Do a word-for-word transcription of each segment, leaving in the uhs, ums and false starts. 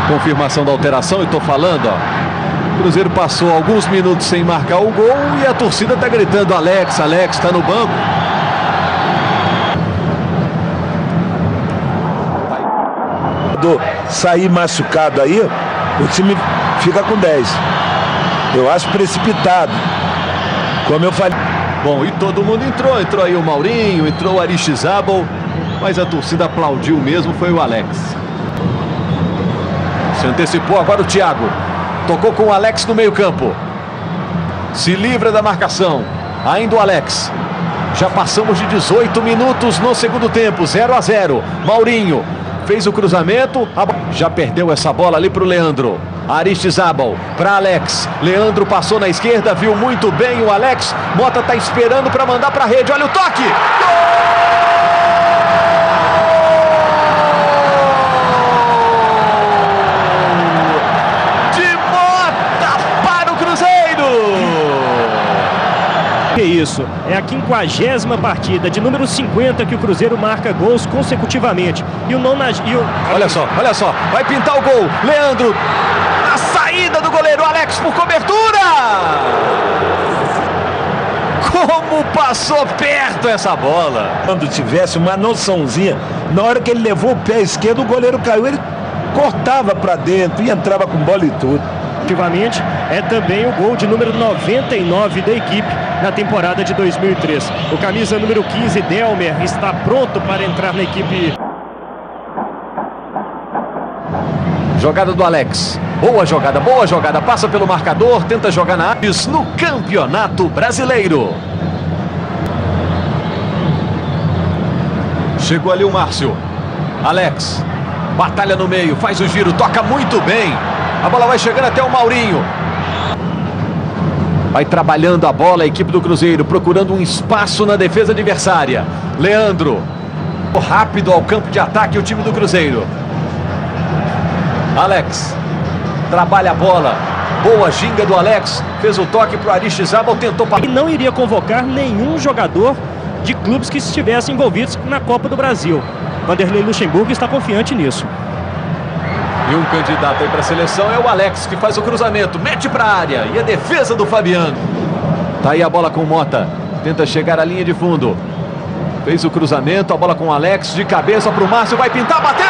Confirmação da alteração, eu tô falando, ó. O Cruzeiro passou alguns minutos sem marcar o gol e a torcida tá gritando: Alex, Alex, tá no banco. Sair machucado aí, o time fica com dez. Eu acho precipitado, como eu falei. Bom, e todo mundo entrou, entrou aí o Maurinho, entrou o Aristizábal, mas a torcida aplaudiu mesmo, foi o Alex. Se antecipou agora o Thiago, tocou com o Alex no meio campo, se livra da marcação, ainda o Alex. Já passamos de dezoito minutos no segundo tempo, zero a zero. Maurinho fez o cruzamento, já perdeu essa bola ali para o Leandro. Aristizábal para Alex. Leandro passou na esquerda, viu muito bem o Alex. Mota tá esperando para mandar para a rede. Olha o toque! Gol! De Mota para o Cruzeiro! Que isso, é a quinquagésima partida de número cinquenta que o Cruzeiro marca gols consecutivamente. E o nonas... e o... Olha só, olha só, vai pintar o gol. Leandro, na saída do goleiro Alex por cobertura. Como passou perto essa bola. Quando tivesse uma noçãozinha, na hora que ele levou o pé esquerdo, o goleiro caiu, ele cortava para dentro e entrava com bola e tudo. Efetivamente, é também o gol de número noventa e nove da equipe na temporada de dois mil e três. O camisa número quinze, Delmer, está pronto para entrar na equipe. Jogada do Alex. Boa jogada, boa jogada. Passa pelo marcador, tenta jogar na área no Campeonato Brasileiro. Chegou ali o Márcio. Alex. Batalha no meio, faz o giro, toca muito bem. A bola vai chegando até o Maurinho. Vai trabalhando a bola a equipe do Cruzeiro, procurando um espaço na defesa adversária. Leandro. Rápido ao campo de ataque o time do Cruzeiro. Alex. Trabalha a bola. Boa ginga do Alex. Fez o toque para o Aristizábal, tentou... E não iria convocar nenhum jogador de clubes que estivessem envolvidos na Copa do Brasil. Vanderlei Luxemburgo está confiante nisso. E um candidato aí para a seleção é o Alex, que faz o cruzamento, mete para a área. E a defesa do Fabiano. Tá aí a bola com o Mota. Tenta chegar à linha de fundo. Fez o cruzamento, a bola com o Alex, de cabeça para o Márcio, vai pintar, bateu!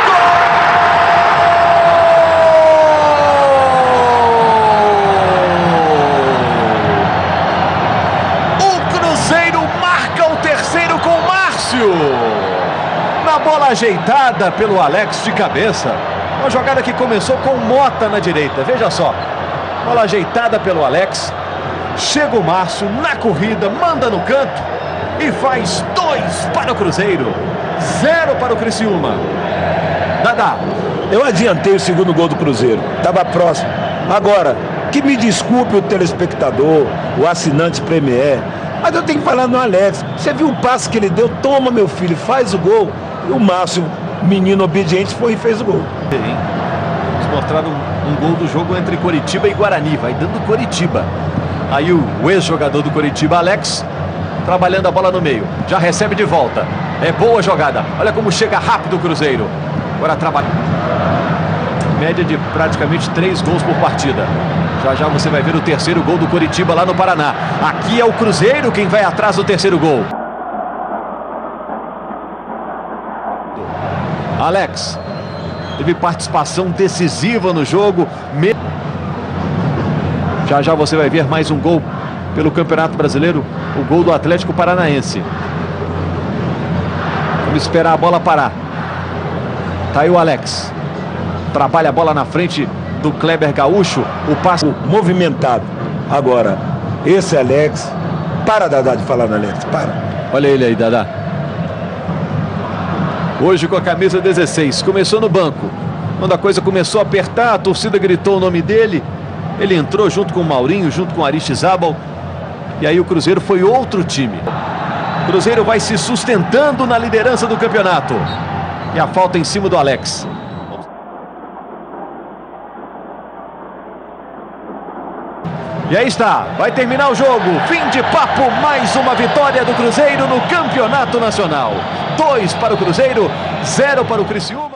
Gol! O Cruzeiro marca o terceiro com o Márcio. Na bola ajeitada pelo Alex de cabeça. Uma jogada que começou com Mota na direita, veja só. Bola ajeitada pelo Alex. Chega o Márcio na corrida, manda no canto e faz dois para o Cruzeiro. Zero para o Criciúma. Dadá. Eu adiantei o segundo gol do Cruzeiro, estava próximo. Agora, que me desculpe o telespectador, o assinante Premier, mas eu tenho que falar no Alex. Você viu o passe que ele deu? Toma, meu filho, faz o gol. E o Márcio, menino obediente, foi e fez o gol. Eles mostraram um, um gol do jogo entre Coritiba e Guarani. Vai dando Coritiba. Aí o, o ex-jogador do Coritiba, Alex, trabalhando a bola no meio. Já recebe de volta. É boa jogada. Olha como chega rápido o Cruzeiro. Agora trabalha. Média de praticamente três gols por partida. Já já você vai ver o terceiro gol do Coritiba lá no Paraná. Aqui é o Cruzeiro quem vai atrás do terceiro gol. Alex teve participação decisiva no jogo. Já já você vai ver mais um gol pelo Campeonato Brasileiro, o gol do Atlético Paranaense. Vamos esperar a bola parar. Tá aí o Alex. Trabalha a bola na frente do Kleber Gaúcho. O passe movimentado. Agora, esse Alex... Para, Dadá, de falar no Alex, para. Olha ele aí, Dadá. Hoje com a camisa dezesseis, começou no banco. Quando a coisa começou a apertar, a torcida gritou o nome dele. Ele entrou junto com o Maurinho, junto com o Aristizábal. E aí o Cruzeiro foi outro time. O Cruzeiro vai se sustentando na liderança do campeonato. E a falta em cima do Alex. E aí está, vai terminar o jogo. Fim de papo, mais uma vitória do Cruzeiro no Campeonato Nacional. Dois para o Cruzeiro, zero para o Criciúma.